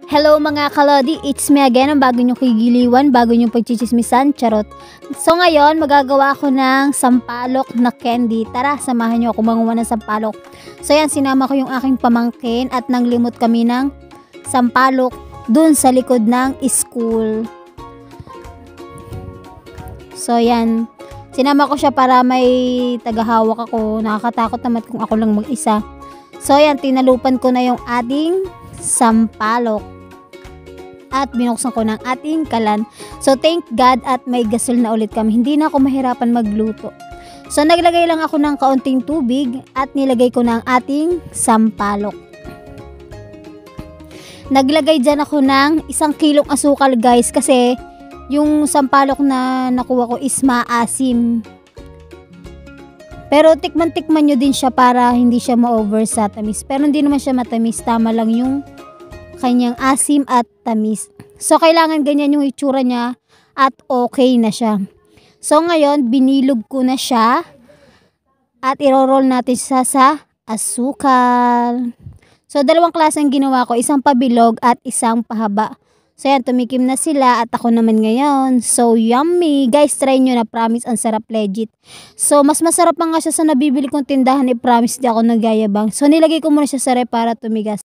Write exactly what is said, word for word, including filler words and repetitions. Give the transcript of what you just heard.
Hello mga kalodi, it's me again, ang bago nyong kigiliwan, bago nyong pagchichismisan, charot. So ngayon, magagawa ako ng sampalok na candy. Tara, samahan nyo ako manguha ng sampalok. So yan, sinama ko yung aking pamangkin at nanglimot kami ng sampalok dun sa likod ng school. So yan, sinama ko siya para may tagahawak ako. Nakakatakot naman kung ako lang mag-isa. So yan, tinalupan ko na yung ating sampalok. At binuksan ko ng ating kalan. So thank God at may gasol na ulit kami. Hindi na ako mahirapan magluto. So naglagay lang ako ng kaunting tubig at nilagay ko ng ating sampalok. Naglagay dyan ako ng isang kilong asukal guys, kasi yung sampalok na nakuha ko is maasim. Pero tikman-tikman nyo din siya para hindi siya ma-over sa tamis. Pero hindi naman siya matamis, tama lang yung kanyang asim at tamis. So kailangan ganyan yung itsura niya at okay na siya. So ngayon binilog ko na siya at iro-roll natin siya sa asukal. So dalawang klase ang ginawa ko, isang pabilog at isang pahaba. So yan, tumikim na sila at ako naman ngayon. So yummy! Guys, try nyo na, promise ang sarap, legit. So mas masarap pa nga siya sa nabibili kong tindahan, i-promise, di ako nagyayabang. So nilagay ko muna siya sa ref para tumigas.